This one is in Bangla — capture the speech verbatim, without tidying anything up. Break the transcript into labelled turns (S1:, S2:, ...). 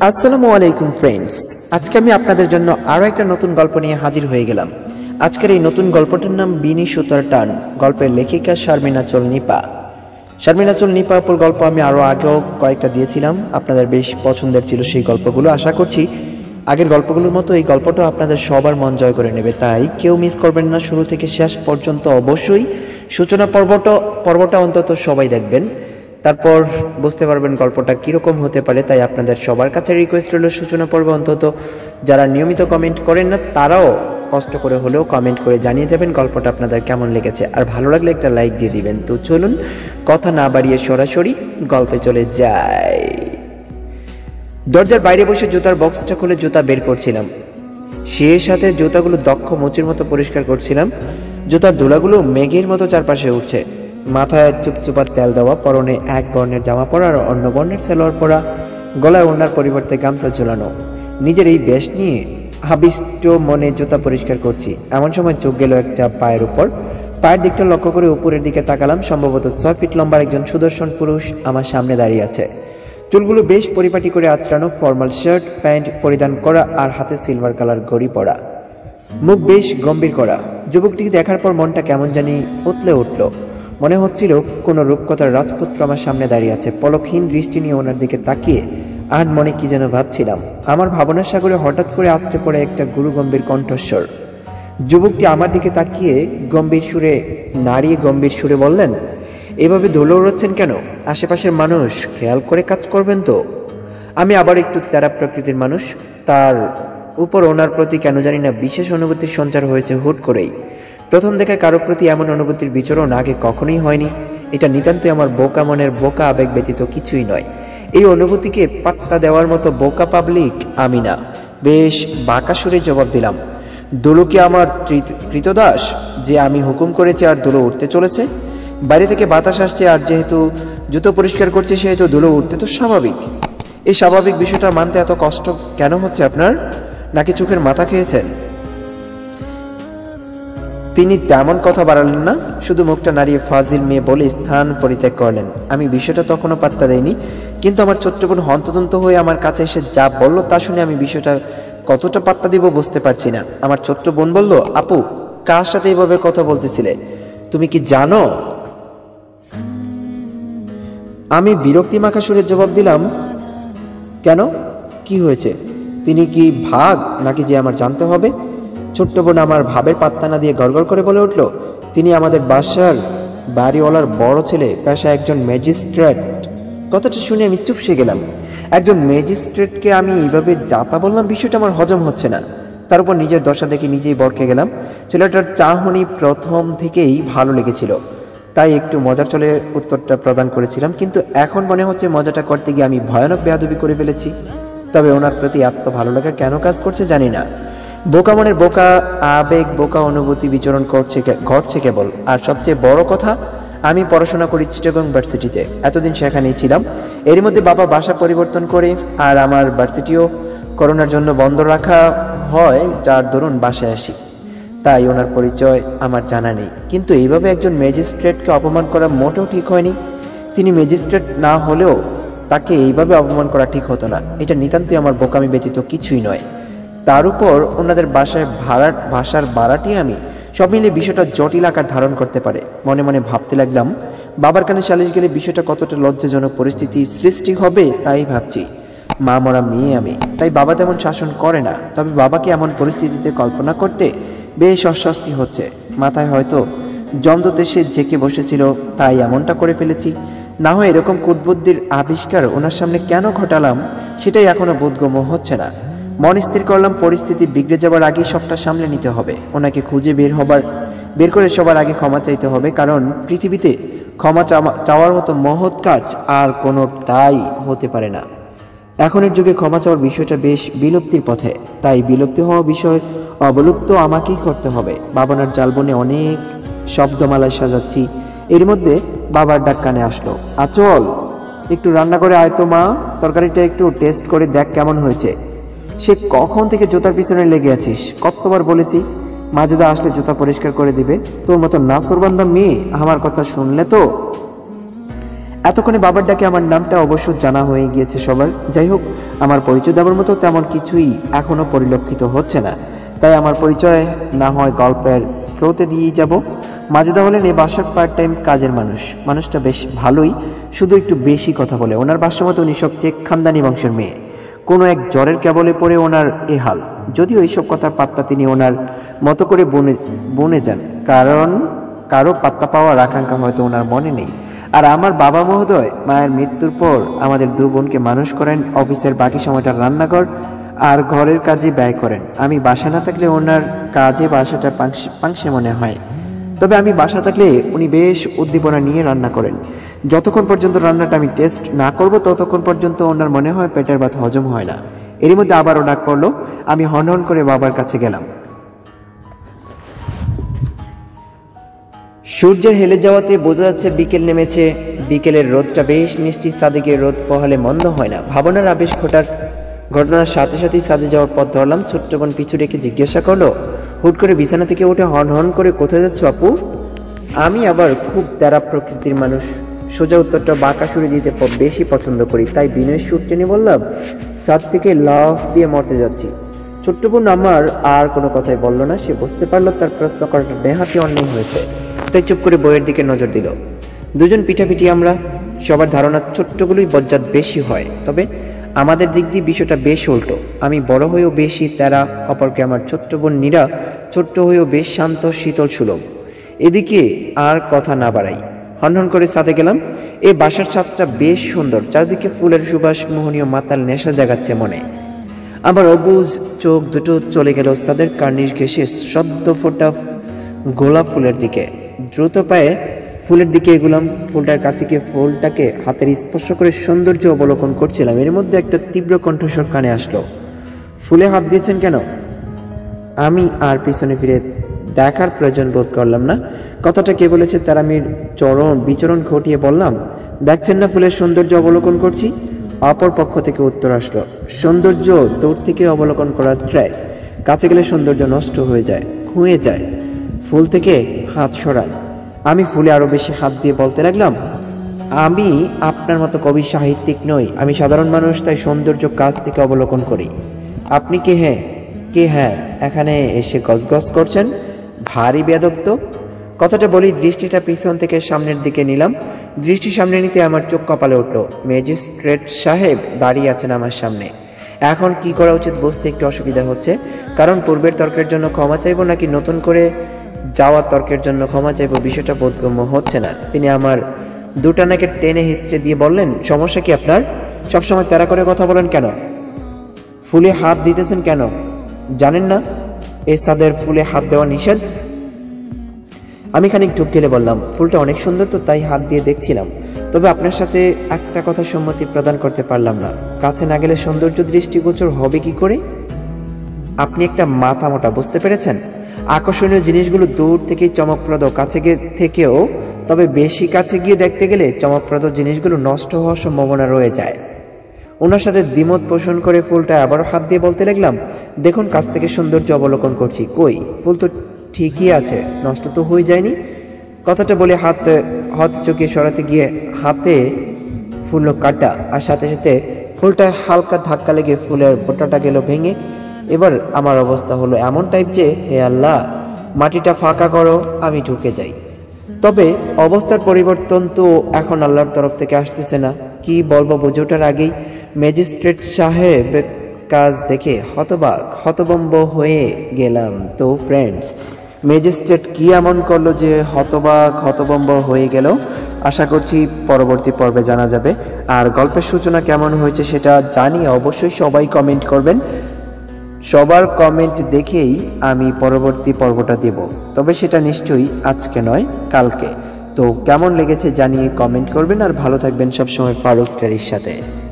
S1: আসসালামু আলাইকুম ফ্রেন্ডস, আজকে আমি আপনাদের জন্য আরও একটা নতুন গল্প নিয়ে হাজির হয়ে গেলাম। আজকের এই নতুন গল্পটার নাম বিনি সুতার টান। গল্পের লেখিকা শারমিনাচল নিপা। শারমিনাচল নিপা আপুর গল্প আমি আরও আগেও কয়েকটা দিয়েছিলাম, আপনাদের বেশ পছন্দের ছিল সেই গল্পগুলো। আশা করছি আগের গল্পগুলোর মতো এই গল্পটা আপনাদের সবার মন জয় করে নেবে, তাই কেউ মিস করবেন না। শুরু থেকে শেষ পর্যন্ত অবশ্যই সূচনা পর্বটা পর্বটা অন্তত সবাই দেখবেন, তারপর বুঝতে পারবেন গল্পটা কীরকম হতে পারে। তাই আপনাদের সবার কাছে রিকোয়েস্ট হলো সূচনা পর্ব অন্তত যারা নিয়মিত কমেন্ট করেন না তারাও কষ্ট করে হলেও কমেন্ট করে জানিয়ে যাবেন গল্পটা আপনাদের কেমন লেগেছে, আর ভালো লাগলে একটা লাইক দিয়ে দিবেন। তো চলুন কথা না বাড়িয়ে সরাসরি গল্পে চলে যাই। দরজার বাইরে বসে জুতার বক্সটা খুলে জুতা বের করছিলাম, সে সাথে জুতাগুলো দক্ষ মুচির মতো পরিষ্কার করছিলাম। জুতার ধুলাগুলো মেঘের মতো চারপাশে উঠছে। মাথায় চুপচুপা তেল দেওয়া, পরনে এক বর্ণের জামা পরা আর অন্য বর্ণের সালোয়ার পরা, গলায় ওড়নার পরিবর্তে গামছা ঝুলানো। নিজের এই বেশ নিয়ে হাবিষ্ট মনে জুতা পরিষ্কার করছি, এমন সময় চোখ গেল একটা পায়ের উপর। পায়ের দিকটা লক্ষ্য করে উপরের দিকে তাকালাম। সম্ভবত ছয় ফিট লম্বার একজন সুদর্শন পুরুষ আমার সামনে দাঁড়িয়ে আছে। চুলগুলো বেশ পরিপাটি করে আঁচড়ানো, ফর্মাল শার্ট প্যান্ট পরিধান করা আর হাতে সিলভার কালার ঘড়ি পরা, মুখ বেশ গম্ভীর করা। যুবকটিকে দেখার পর মনটা কেমন জানি উতলে উঠল। মনে হচ্ছিল কোনো রূপকথার রাজপুত্র আমার সামনে দাঁড়িয়ে আছে। পলকহীন দৃষ্টি নিয়ে ওনার দিকে তাকিয়ে আর মনে কি যেন ভাবছিলাম। আমার ভাবনার সাগরে হঠাৎ করে আছড়ে পড়ে একটা গুরু গম্ভীর কণ্ঠস্বর। যুবকটি আমার দিকে তাকিয়ে গম্ভীর সুরে নাড়িয়ে গম্ভীর সুরে বললেন, এভাবে ধুলো উড়াচ্ছেন কেন? আশেপাশের মানুষ খেয়াল করে কাজ করবেন তো। আমি আবার একটু তেরা প্রকৃতির মানুষ, তার উপর ওনার প্রতি কেন জানি না বিশেষ অনুভূতির সঞ্চার হয়েছে হুট করেই। প্রথম দেখে কারো প্রতি এমন অনুভূতির বিচরণ আগে কখনোই হয়নি। এটা নিতান্তই আমার বোকা মনের বোকা আবেগ ব্যতীত কিছুই নয়। এই অনুভূতিকে পাত্তা দেওয়ার মতো বোকা পাবলিক আমি না। বেশ বাঁকা সুরে জবাব দিলাম, দুলো কি আমার কৃতদাস যে আমি হুকুম করেছি আর দুলো উঠতে চলেছে? বাইরে থেকে বাতাস আসছে আর যেহেতু জুতো পরিষ্কার করছে সেহেতু ধুলো উঠতে তো স্বাভাবিক। এই স্বাভাবিক বিষয়টা মানতে এত কষ্ট কেন হচ্ছে আপনার? নাকি চোখের মাথা খেয়েছেন? তিনি তেমন কথা বাড়ালেন না, শুধু মুখটা নাড়িয়ে ফাজিল মেয়ে বলে স্থান পরিত্যাগ করলেন। আমি বিষয়টা তখনও পাত্তা দেইনি, কিন্তু আমার ছোট্ট বোন হন্তদন্ত হয়ে আমার কাছে এসে যা বলল তা শুনে আমি বিষয়টা কতটা পাত্তা দিব বুঝতে পারছি না। আমার ছোট্ট বোন বলল, আপু কার সাথে এইভাবে কথা বলতেছিলে তুমি কি জানো? আমি বিরক্তি মাখা সুরে জবাব দিলাম, কেন, কি হয়েছে? তিনি কি ভাগ নাকি যে আমার জানতে হবে? ছোট্ট বোন আমার ভাবের পাত্তা না দিয়ে গড়গড় করে বলে উঠল, তিনি আমাদের বাসার বাড়িওয়ালার বড় ছেলে, পেশা একজন ম্যাজিস্ট্রেট। কথাটা শুনে আমি চুপসে গেলাম। একজন ম্যাজিস্ট্রেটকে আমি এইভাবে যাতা বললাম, বিষয়টা আমার হজম হচ্ছে না। তার উপর নিজের দশা দেখে নিজেই বরকে গেলাম। ছেলেটার চাহনি প্রথম থেকেই ভালো লেগেছিল, তাই একটু মজার চলে উত্তরটা প্রদান করেছিলাম, কিন্তু এখন মনে হচ্ছে মজাটা করতে গিয়ে আমি ভয়ানক বেয়াদবি করে ফেলেছি। তবে ওনার প্রতি এত ভালো লাগা কেন কাজ করছে জানি না। বোকা মনের বোকা আবেগ, বোকা অনুভূতি বিচরণ করছে ঘটছে কেবল। আর সবচেয়ে বড় কথা, আমি পড়াশোনা করি চিটাগং ভার্সিটিতে, এতদিন সেখানেই ছিলাম। এর মধ্যে বাবা বাসা পরিবর্তন করে আর আমার ভার্সিটিও করোনার জন্য বন্ধ রাখা হয়, যার দরুন বাসায় আসি, তাই ওনার পরিচয় আমার জানা নেই। কিন্তু এইভাবে একজন ম্যাজিস্ট্রেটকে অপমান করা মোটেও ঠিক হয়নি। তিনি ম্যাজিস্ট্রেট না হলেও তাকে এইভাবে অপমান করা ঠিক হতো না। এটা নিতান্তই আমার বোকামি ব্যতীত কিছুই নয়। তার উপর ওনাদের বাসায় ভাড়া ভাষার বাড়াটি আমি সব মিলিয়ে বিষয়টা জটিল আকার ধারণ করতে পারে। মনে মনে ভাবতে লাগলাম, বাবার কানে সালিশ গেলে বিষয়টা কতটা লজ্জাজনক পরিস্থিতি সৃষ্টি হবে তাই ভাবছি। মা মরা মেয়ে আমি, তাই বাবা তেমন শাসন করে না। তবে বাবাকে এমন পরিস্থিতিতে কল্পনা করতে বেশ অস্বস্তি হচ্ছে। মাথায় হয়তো জমদূত এসে জেকে বসেছিল, তাই এমনটা করে ফেলেছি। না হয় এরকম কুটবুদ্ধির আবিষ্কার ওনার সামনে কেন ঘটালাম সেটাই এখনো বোধগম্য হচ্ছে না। মন স্থির করলাম, পরিস্থিতি বিগড়ে যাবার আগেই সবটা সামলে নিতে হবে। ওনাকে খুঁজে বের হবার বের করে সবার আগে ক্ষমা চাইতে হবে, কারণ পৃথিবীতে ক্ষমা চাওয়ার মতো মহৎ কাজ আর কোনোটাই হতে পারে না। এখনের যুগে ক্ষমা চাওয়ার বিষয়টা বেশ বিলুপ্তির পথে, তাই বিলুপ্তি হওয়া বিষয় অবলুপ্ত আমাকেই করতে হবে। বাবনার জালবনে অনেক শব্দমালায় সাজাচ্ছি, এর মধ্যে বাবার ডাক কানে আসলো, আচল একটু রান্না করে আয় তো মা, তরকারিটা একটু টেস্ট করে দেখ কেমন হয়েছে। সে কখন থেকে জুতার পিছনে লেগে আছিস? কতবার বলেছি মাজেদা আসলে জুতা পরিষ্কার করে দিবে। তোর মতো নাসরবান্দা মেয়ে আমার কথা শুনলে তো। এতক্ষণে বাবার ডাকে আমার নামটা অবশ্য জানা হয়ে গিয়েছে সবার। যাই হোক, আমার পরিচয় দেওয়ার মতো তেমন কিছুই এখনো পরিলক্ষিত হচ্ছে না, তাই আমার পরিচয় না হয় গল্পের স্রোতে দিয়েই যাব। মাজেদা হলেন এই বাসার পার্ট টাইম কাজের মানুষ। মানুষটা বেশ ভালোই, শুধু একটু বেশি কথা বলে। ওনার বাসামতো উনি সবচেয়ে খানদানি বংশের মেয়ে। কোনো এক জ্বরের কেবলে পড়ে ওনার এ হাল। যদিও এইসব কথার পাত্তা তিনি ওনার মতো করে বনে বনে যান, কারণ কারো পাত্তা পাওয়ার আকাঙ্ক্ষা হয়তো ওনার মনে নেই। আর আমার বাবা মহোদয় মায়ের মৃত্যুর পর আমাদের দু বোনকে মানুষ করেন, অফিসের বাকি সময়টা রান্নাঘর আর ঘরের কাজে ব্যয় করেন। আমি বাসা না থাকলে ওনার কাজে বাসাটা পাংশে মনে হয়, তবে আমি বাসা থাকলে উনি বেশ উদ্দীপনা নিয়ে রান্না করেন। যতক্ষণ পর্যন্ত রান্নাটা আমি টেস্ট না করব ততক্ষণ পর্যন্ত ওনার মনে হয় পেটের ভাত হজম হয় না। এরই মধ্যে আবারও ডাক পড়লো। আমি হন হন করে বাবার কাছে গেলাম। সূর্যের হেলে যাওয়াতে বোঝা যাচ্ছে বিকেল নেমেছে। বিকেলের রোদটা বেশ মিষ্টি, সাদিকে রোদ পোহালে মন্দ হয় না। ভাবনার আবেশ ঘটার ঘটনার সাথে সাথেই সাদে যাওয়ার পথ ধরলাম। ছোট্ট বোন পিছু রেখে জিজ্ঞাসা করলো, হুট করে বিছানা থেকে উঠে হন হন করে কোথায় যাচ্ছ আপু? আমি আবার খুব দ্বারা প্রকৃতির মানুষ, সোজা উত্তরটা বাঁকা সুরে দিতে বেশি পছন্দ করি, তাই বিনয়ের সুর টেনে বললাম, ছাদ থেকে লাফ দিয়ে মরতে যাচ্ছি। ছোট্ট বোন আমার আর কোনো কথাই বলল না। সে বুঝতে পারলো তার প্রশ্ন করাটা নেহাতি অন্যায় হয়েছে, তাই চুপ করে বইয়ের দিকে নজর দিল। দুজন পিঠাপিঠি আমরা। সবার ধারণা ছোট্টগুলোই বজ্জাত বেশি হয়, তবে আমাদের দিক দিয়ে বিষয়টা বেশ উল্টো। আমি বড় হয়েও বেশি তেরা, অপরকে আমার ছোট্ট বোন নীরা ছোট্ট হয়েও বেশ শান্ত শীতল সুলভ। এদিকে আর কথা না বাড়াই, হনহন করে ছাদে গেলাম। এই বাসার ছাদটা বেশ সুন্দর, চারদিকে ফুলের সুবাস মোহনীয় মাতাল নেশা জাগাচ্ছে মনে। আবার অবুজ চোখ দুটো চলে গেল ছাদের কার্নিশ ঘেঁষে সদ্য ফোটা গোলাপ ফুলের দিকে। দ্রুত পায়ে ফুলের দিকে এগুলাম। ফুলটার কাছে গিয়ে ফুলটাকে হাতের স্পর্শ করে সৌন্দর্য অবলোকন করছিলাম। এর মধ্যে একটা তীব্র কণ্ঠস্বর কানে আসলো, ফুলে হাত দিয়েছেন কেন? আমি আর পিছনে ফিরে দেখার প্রয়োজন বোধ করলাম না। কথাটা কে বলেছে তার আমি চরণ বিচরণ ঘটিয়ে বললাম, দেখছেন না ফুলের সৌন্দর্য অবলোকন করছি। অপর পক্ষ থেকে উত্তর আসলো, সৌন্দর্য দূর থেকে অবলোকন করা শ্রেয়, কাছে গেলে সৌন্দর্য নষ্ট হয়ে যায়, খুঁয়ে যায়। ফুল থেকে হাত সরান। আমি ফুলে আরো বেশি হাত দিয়ে বলতে লাগলাম, আমি আপনার মতো কবি সাহিত্যিক নই, আমি সাধারণ মানুষ, তাই সৌন্দর্য কাছ থেকে অবলোকন করি। আপনি কে? হ্যাঁ কে হ্যাঁ এখানে এসে গজগজ করছেন, ভারী বেয়াদব তো। কথাটা বলি দৃষ্টিটা পিছন থেকে সামনের দিকে নিলাম। দৃষ্টি সামনে নিতে আমার চোখ কপালে উঠল। ম্যাজিস্ট্রেট সাহেব দাঁড়িয়ে আছেন আমার সামনে। এখন কি করা উচিত বুঝতে একটু অসুবিধা হচ্ছে, কারণ পূর্বের তর্কের জন্য ক্ষমা চাইবো নাকি নতুন করে যাওয়া তর্কের জন্য ক্ষমা চাইবো বিষয়টা বোধগম্য হচ্ছে না। তিনি আমার দুটা নাকে টেনে হিস্ট্রে দিয়ে বললেন, সমস্যা কি আপনার? সবসময় তেরা করে কথা বলেন কেন? ফুলে হাত দিতেছেন কেন? জানেন না এই ছাদের ফুলে হাত দেওয়া নিষেধ? আমি খানিক ঢুক গেলে বললাম, ফুলটা অনেক সুন্দর তো, তাই হাত দিয়ে দেখছিলাম। তবে আপনার সাথে একটা কথা সম্মতি প্রদান করতে পারলাম না, কাছে না গেলে সৌন্দর্য দৃষ্টিগোচর হবে কি করে? আপনি একটা মাথা মোটা, বুঝতে পেরেছেন? আকর্ষণীয় জিনিসগুলো দূর থেকেই চমকপ্রদ, কাছে থেকেও, তবে বেশি কাছে গিয়ে দেখতে গেলে চমকপ্রদ জিনিসগুলো নষ্ট হওয়ার সম্ভাবনা রয়ে যায়। ওনার সাথে দ্বিমত পোষণ করে ফুলটা আবারও হাত দিয়ে বলতে লাগলাম, দেখুন কাছ থেকে সৌন্দর্য অবলোকন করছি, কই ফুল তো ঠিকই আছে, নষ্ট তো হয়ে যায়নি। কথাটা বলে হাত হাত চোখে সরাতে গিয়ে হাতে ফুল কাটা, আর সাথে সাথে ফুলটা হালকা ধাক্কা লেগে ফুলের বোটাটা গেল ভেঙে। এবার আমার অবস্থা হলো এমন টাইপ যে, হে আল্লাহ, মাটিটা ফাঁকা করো, আমি ঢুকে যাই। তবে অবস্থার পরিবর্তন তো এখন আল্লাহর তরফ থেকে আসতেছে না। কি বলবো বুঝে ওঠার আগেই ম্যাজিস্ট্রেট সাহেব কাজ দেখে হতবাক হতবম্ব হয়ে গেলাম। তো ফ্রেন্ডস, ম্যাজিস্ট্রেট কি এমন করলো যে হতবাক হতবম্ব হয়ে গেল? আশা করছি পরবর্তী পর্বে জানা যাবে। আর গল্পের সূচনা কেমন হয়েছে সেটা জানিয়ে অবশ্যই সবাই কমেন্ট করবেন। সবার কমেন্ট দেখেই আমি পরবর্তী পর্বটা দেব, তবে সেটা নিশ্চয়ই আজকে নয়, কালকে। তো কেমন লেগেছে জানিয়ে কমেন্ট করবেন, আর ভালো থাকবেন সবসময় ফারুক স্টাডির সাথে।